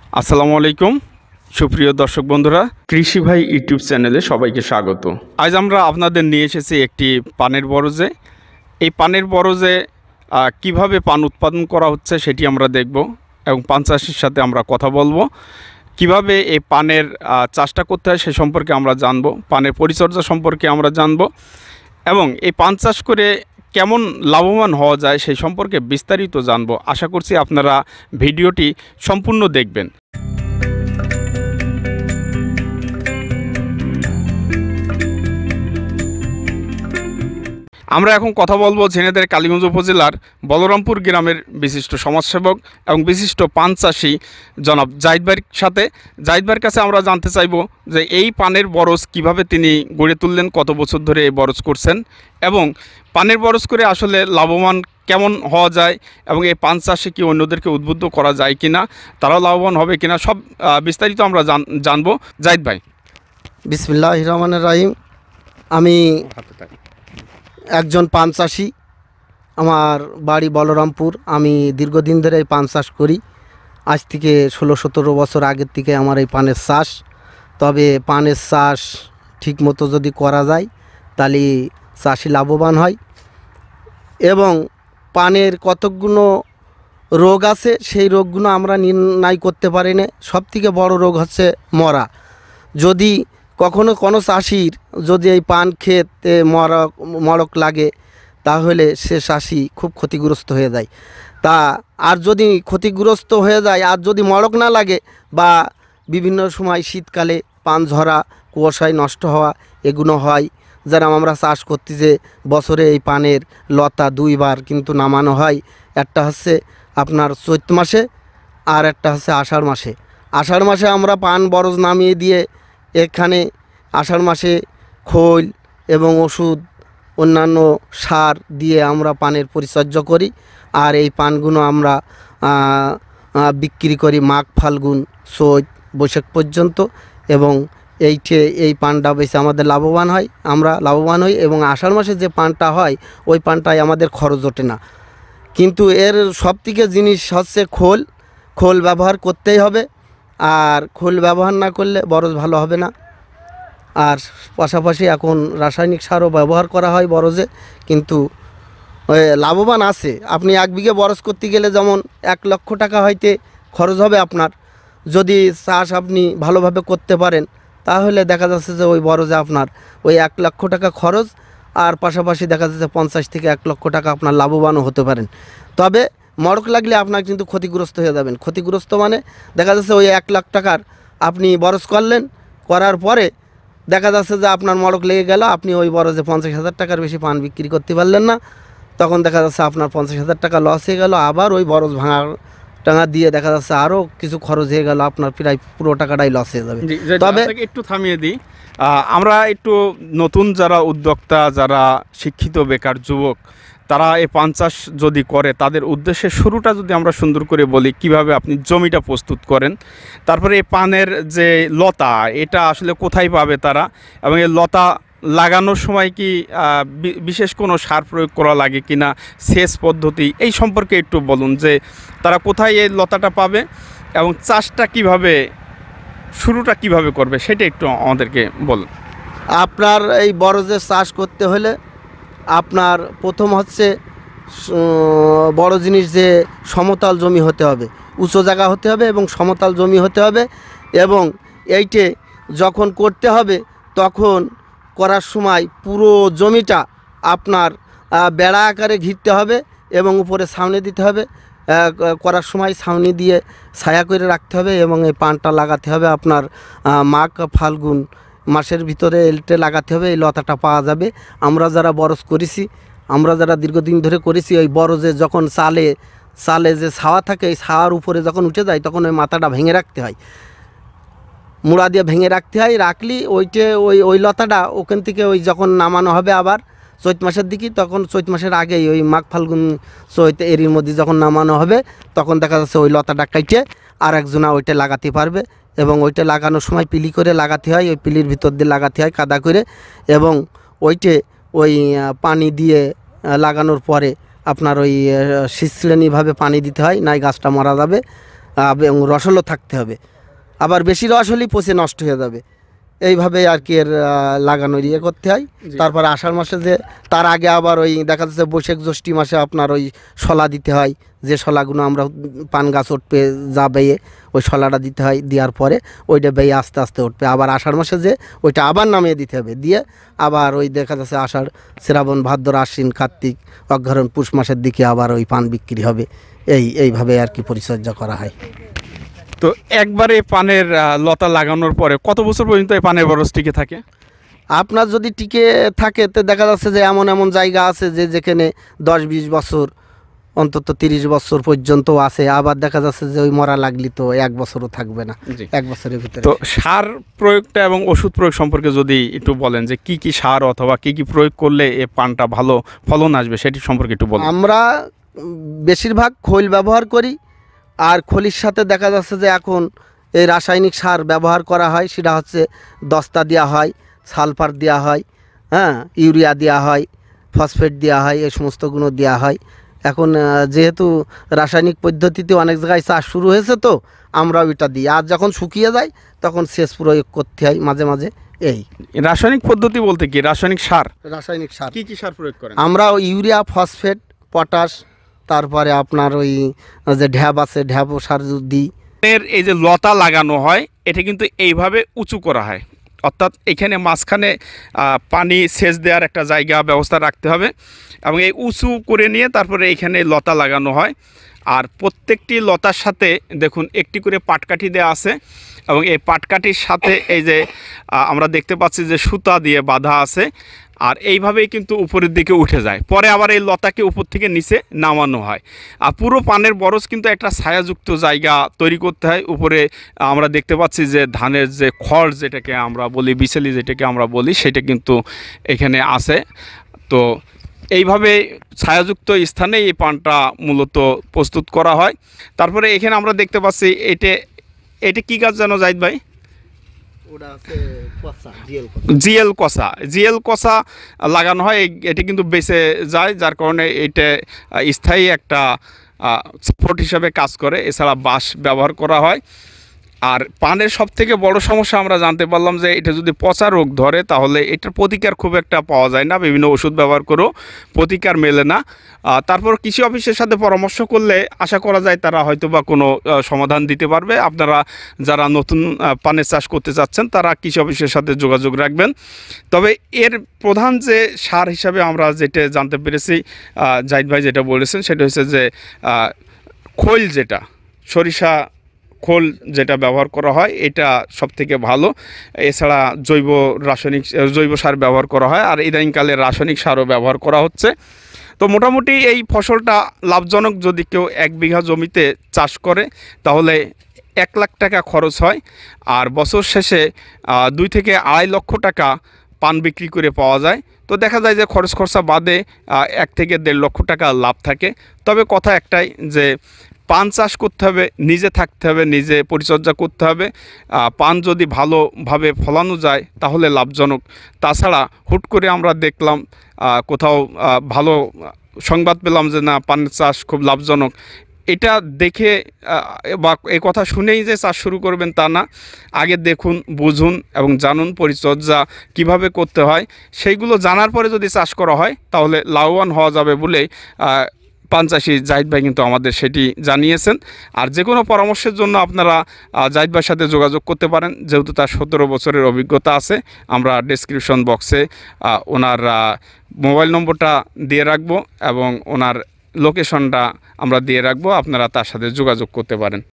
আসসালামু আলাইকুম সুপ্রিয় দর্শক বন্ধুরা, কৃষি ভাই ইউটিউব চ্যানেলে সবাইকে স্বাগত। আজ আমরা আপনাদের নিয়ে এসেছি একটি পানের বরজে। এই পানের বরজে কিভাবে পান উৎপাদন করা হচ্ছে সেটি আমরা দেখব এবং পান চাষির সাথে আমরা কথা বলবো। কিভাবে এই পানের চাষটা করতে হয় সে সম্পর্কে আমরা জানব, পানের পরিচর্যা সম্পর্কে আমরা জানব এবং এই পান চাষ করে কেমন লাভবান হওয়া যায় সেই সম্পর্কে বিস্তারিত জানব। আশা করছি আপনারা ভিডিওটি সম্পূর্ণ দেখবেন। আমরা এখন কথা বলবো ঝিনাইদহের কালীগঞ্জ উপজেলার বলরামপুর গ্রামের বিশিষ্ট সমাজসেবক এবং বিশিষ্ট পান চাষি জনাব জাহিদ ভাইয়ের সাথে। জাহিদ ভাইয়ের কাছে আমরা জানতে চাইব যে এই পানের বরজ কিভাবে তিনি গড়ে তুললেন, কত বছর ধরে এই বরজ করছেন এবং পানের বরজ করে আসলে লাভবান কেমন হওয়া যায় এবং এই পান চাষে কি অন্যদেরকে উদ্বুদ্ধ করা যায় কিনা, তারাও লাভবান হবে কিনা, সব বিস্তারিত আমরা জানবো। জাহিদ ভাই। বিসমিল্লাহির রহমানির রহিম। আমি একজন পান চাষি, আমার বাড়ি বলরামপুর। আমি দীর্ঘদিন ধরে এই পান চাষ করি, আজ থেকে 16-17 বছর আগের থেকে আমার এই পানের চাষ। তবে পানের চাষ ঠিকমতো যদি করা যায় তাহলে চাষি লাভবান হয় এবং পানের কতকগুলো রোগ আছে, সেই রোগগুলো আমরা নির্ণয় করতে পারি না। সবথেকে বড় রোগ হচ্ছে মরা। যদি কখনো কোনো চাষির যদি এই পান খেতে মড়ক লাগে তাহলে সে চাষি খুব ক্ষতিগ্রস্ত হয়ে যায়। আর যদি ক্ষতিগ্রস্ত হয়ে যায় আর যদি মড়ক না লাগে বা বিভিন্ন সময় শীতকালে পান ঝরা, কুয়াশায় নষ্ট হওয়া এগুলো হয়। যারা আমরা চাষ করতে যে বছরে এই পানের লতা দুইবার কিন্তু নামানো হয়। একটা হচ্ছে আপনার চৈত্র মাসে আর একটা হচ্ছে আষাঢ় মাসে। আষাঢ় মাসে আমরা পান বরজ নামিয়ে দিয়ে এখানে আষাঢ় মাসে খোল এবং ওষুধ অন্যান্য সার দিয়ে আমরা পানের পরিচর্যা করি। আর এই পানগুলো আমরা বিক্রি করি মাঘ, ফাল্গুন, চৈত, বৈশাখ পর্যন্ত এবং এই পানটা বেশি আমাদের লাভবান হয়, আমরা লাভবান হই। এবং আষাঢ় মাসে যে পানটা হয় ওই পানটায় আমাদের খরচ ওঠে না। কিন্তু এর সবথেকে জিনিস হচ্ছে খোল ব্যবহার করতেই হবে, আর খোল ব্যবহার না করলে বরজ ভালো হবে না। আর পাশাপাশি এখন রাসায়নিক সারও ব্যবহার করা হয় বরজে, কিন্তু লাভবান আছে। আপনি 1 বিঘে বরজ করতে গেলে যেমন 1 লক্ষ টাকা হইতে খরচ হবে আপনার, যদি চাষ আপনি ভালোভাবে করতে পারেন তাহলে দেখা যাচ্ছে যে ওই বরজে আপনার ওই 1 লক্ষ টাকা খরচ, আর পাশাপাশি দেখা যাচ্ছে 50 থেকে 1 লক্ষ টাকা আপনার লাভবানও হতে পারেন। তবে মড়ক লাগলে আপনার কিন্তু ক্ষতিগ্রস্ত হয়ে যাবেন। ক্ষতিগ্রস্ত মানে দেখা যাচ্ছে ওই 1 লাখ টাকার আপনি বরজ করলেন, করার পরে দেখা যাচ্ছে যে আপনার মড়ক লেগে গেল, আপনি ওই বরজে 50,000 টাকার বেশি পান বিক্রি করতে পারলেন না। তখন দেখা যাচ্ছে আপনার 50,000 টাকা লস হয়ে গেল। আবার ওই বরজ ভাঙা দিয়ে দেখা যাচ্ছে আরও কিছু খরচ হয়ে গেল, আপনার প্রায় পুরো টাকাটাই লস হয়ে যাবে। তবে একটু থামিয়ে দিই, আমরা একটু নতুন যারা উদ্যোক্তা, যারা শিক্ষিত বেকার যুবক, তারা এই পান চাষ যদি করে তাদের উদ্দেশ্যে শুরুটা যদি আমরা সুন্দর করে বলি, কিভাবে আপনি জমিটা প্রস্তুত করেন, তারপরে এই পানের যে লতা এটা আসলে কোথায় পাবে তারা, এবং এই লতা লাগানোর সময় কি বিশেষ কোনো সার প্রয়োগ করা লাগে কিনা, সেচ পদ্ধতি এই সম্পর্কে একটু বলুন যে তারা কোথায় এই লতাটা পাবে এবং চাষটা কিভাবে, শুরুটা কিভাবে করবে সেটা একটু আমাদেরকে বলুন। আপনার এই বরজের চাষ করতে হলে আপনার প্রথম হচ্ছে বড় জিনিস যে সমতল জমি হতে হবে, উঁচু জায়গা হতে হবে এবং সমতল জমি হতে হবে। এবং এইটে যখন করতে হবে তখন করার সময় পুরো জমিটা আপনার বেড়া আকারে ঘিরতে হবে এবং উপরে ছাউনি দিতে হবে। করার সময় ছাউনি দিয়ে ছায়া করে রাখতে হবে এবং এই পানটা লাগাতে হবে আপনার মাঘ, ফাল্গুন মাসের ভিতরে এলটে লাগাতে হবে, এই লতাটা পাওয়া যাবে। আমরা যারা বরজ করেছি, আমরা যারা দীর্ঘদিন ধরে করেছি, ওই বরজে যখন চালে যে ছাওয়া থাকে, এই ছাওয়ার উপরে যখন উঠে যায় তখন ওই মাথাটা ভেঙে রাখতে হয়, মুড়া দিয়ে ভেঙে রাখতে হয়। রাখলি ওই লতাটা ওখান থেকে ওই যখন নামানো হবে আবার চৈত মাসের দিকে, তখন চৈত মাসের আগেই ওই মাঘ, ফাল্গুন, চৈত এরির মধ্যে যখন নামানো হবে তখন দেখা যাচ্ছে ওই লতাটা কাটে আর একজনা ওইটা লাগাতে পারবে। এবং ওইটা লাগানোর সময় পিলি করে লাগাতে হয়, ওই পিলির ভিতর দিয়ে লাগাতে হয় কাদা করে। এবং ওই পানি দিয়ে লাগানোর পরে আপনার ওই শীতশ্রেণীভাবে পানি দিতে হয়, নাই গাছটা মারা যাবে। এবং রসলও থাকতে হবে। আবার বেশি রস হলেই পচে নষ্ট হয়ে যাবে। এইভাবে আর কি এর লাগানোর ইয়ে করতে হয়। তারপর আষাঢ় মাসে যে তার আগে আবার ওই দেখা যাচ্ছে বৈশাখ জ্যৈষ্ঠী মাসে আপনার ওই শলা দিতে হয়, যে শলাগুলো আমরা পান গাছ উঠবে যা বেয়ে ওই শলাটা দিতে হয়, দেওয়ার পরে ওইটা বেয়ে আস্তে আস্তে উঠবে। আবার আষাঢ় মাসে যে ওইটা আবার নামিয়ে দিতে হবে, দিয়ে আবার ওই দেখা যাচ্ছে আষাঢ় শ্রাবণ ভাদ্র আশ্বিন কার্তিক অগ্রহায়ণ পুষ মাসের দিকে আবার ওই পান বিক্রি হবে। এইভাবে আর কি পরিচর্যা করা হয়। তো একবারে পানের লতা লাগানোর পরে কত বছর পর্যন্ত এই পানের বরজ টিকে থাকে? আপনার যদি টিকে থাকে তো দেখা যাচ্ছে যে এমন এমন জায়গা আছে যে যেখানে 10-20 বছর অন্তত 30 বছর পর্যন্ত আছে। আবার দেখা যাচ্ছে যে ওই মরা লাগলি তো 1 বছরও থাকবে না, 1 বছরের ভিতরে। তো সার প্রয়োগটা এবং ওষুধ প্রয়োগ সম্পর্কে যদি একটু বলেন যে কি কি সার অথবা কি কি প্রয়োগ করলে এই পানটা ভালো ফলন আসবে সেটি সম্পর্কে একটু বলুন। আমরা বেশিরভাগ খৈল ব্যবহার করি, আর খলির সাথে দেখা যাচ্ছে যে এখন এই রাসায়নিক সার ব্যবহার করা হয়। সেটা হচ্ছে দস্তা দেওয়া হয়, সালফার দেওয়া হয়, হ্যাঁ, ইউরিয়া দেওয়া হয়, ফসফেট দেওয়া হয়, এই সমস্তগুলো দেওয়া হয়। এখন যেহেতু রাসায়নিক পদ্ধতিতে অনেক জায়গায় চাষ শুরু হয়েছে, তো আমরা ওইটা দিই। আর যখন শুকিয়ে যায় তখন সেচ প্রয়োগ করতে হয় মাঝে মাঝে। এই রাসায়নিক পদ্ধতি বলতে কি? রাসায়নিক সার রাসায়নিক সার কি কি সার প্রয়োগ করেন? আমরা ওই ইউরিয়া, ফসফেট, পটাশ, তারপরে আপনার ওই যে ঢ্যাব আছে ঢ্যাবও সার দিই। এই যে লতা লাগানো হয় এটা কিন্তু এইভাবে উঁচু করা হয়, অর্থাৎ এখানে মাঝখানে পানি সেচ দেওয়ার একটা জায়গা ব্যবস্থা রাখতে হবে এবং এই উঁচু করে নিয়ে তারপরে এখানে লতা লাগানো হয়। আর প্রত্যেকটি লতার সাথে দেখুন একটি করে পাটকাঠি দেওয়া আছে এবং এই পাটকাঠির সাথে এই যে আমরা দেখতে পাচ্ছি যে সুতা দিয়ে বাঁধা আছে। আর এইভাবেই কিন্তু উপরের দিকে উঠে যায়, পরে আবার এই লতাকে উপর থেকে নিচে নামানো হয়। আর পুরো পানের বরজ কিন্তু একটা ছায়াযুক্ত জায়গা তৈরি করতে হয়। উপরে আমরা দেখতে পাচ্ছি যে ধানের যে খড় যেটাকে আমরা বলি, বিচেলি যেটাকে আমরা বলি, সেটা কিন্তু এখানে আছে। তো এইভাবে ছায়াযুক্ত স্থানে এই পানটা মূলত প্রস্তুত করা হয়। তারপরে এখানে আমরা দেখতে পাচ্ছি এটা কি গাছ জানো জাহিদ ভাই? জিএল কষা লাগানো হয়। এটা কিন্তু বেঁচে যায়, যার কারণে এটা স্থায়ী একটা সাপোর্ট হিসাবে কাজ করে। এছাড়া বাঁশ ব্যবহার করা হয়। আর পানের সবথেকে বড় সমস্যা আমরা জানতে পারলাম যে এটা যদি পচা রোগ ধরে তাহলে এটার প্রতিকার খুব একটা পাওয়া যায় না, বিভিন্ন ওষুধ ব্যবহার করেও প্রতিকার মেলে না। তারপর কৃষি অফিসের সাথে পরামর্শ করলে আশা করা যায় তারা হয়তো বা কোনো সমাধান দিতে পারবে। আপনারা যারা নতুন পানের চাষ করতে চাচ্ছেন তারা কৃষি অফিসের সাথে যোগাযোগ রাখবেন। তবে এর প্রধান যে সার হিসাবে আমরা যেটা জানতে পেরেছি, জাহিদ ভাই যেটা বলেছেন সেটা হচ্ছে যে খৈল, যেটা সরিষা খোল যেটা ব্যবহার করা হয় এটা সবথেকে ভালো। এছাড়া জৈব সার ব্যবহার করা হয়, আর ইদানিংকালে রাসায়নিক সারও ব্যবহার করা হচ্ছে। তো মোটামুটি এই ফসলটা লাভজনক। যদি কেউ 1 বিঘা জমিতে চাষ করে তাহলে 1 লাখ টাকা খরচ হয়, আর বছর শেষে 2 থেকে 2.5 লক্ষ টাকা পান বিক্রি করে পাওয়া যায়। তো দেখা যায় যে খরচ খরচা বাদে 1 থেকে 1.5 লক্ষ টাকা লাভ থাকে। তবে কথা একটাই যে পান চাষ করতে হবে, নিজে থাকতে হবে, নিজে পরিচর্যা করতে হবে। পান যদি ভালোভাবে ফলানো যায় তাহলে লাভজনক। তাছাড়া হুট করে আমরা দেখলাম কোথাও ভালো সংবাদ পেলাম যে না পানের চাষ খুব লাভজনক, এটা দেখে বা এই কথা শুনেই যে চাষ শুরু করবেন তা না। আগে দেখুন, বুঝুন এবং জানুন পরিচর্যা কিভাবে করতে হয়। সেইগুলো জানার পরে যদি চাষ করা হয় তাহলে লাভবান হওয়া যাবে বলেই পান চাষি জাহিদ ভাই কিন্তু আমাদের সেটি জানিয়েছেন। আর যে কোনো পরামর্শের জন্য আপনারা জাহিদ ভাইয়ের সাথে যোগাযোগ করতে পারেন, যেহেতু তার 17 বছরের অভিজ্ঞতা আছে। আমরা ডেসক্রিপশন বক্সে ওনার মোবাইল নম্বরটা দিয়ে রাখবো এবং ওনার লোকেশনটা আমরা দিয়ে রাখবো, আপনারা তার সাথে যোগাযোগ করতে পারেন।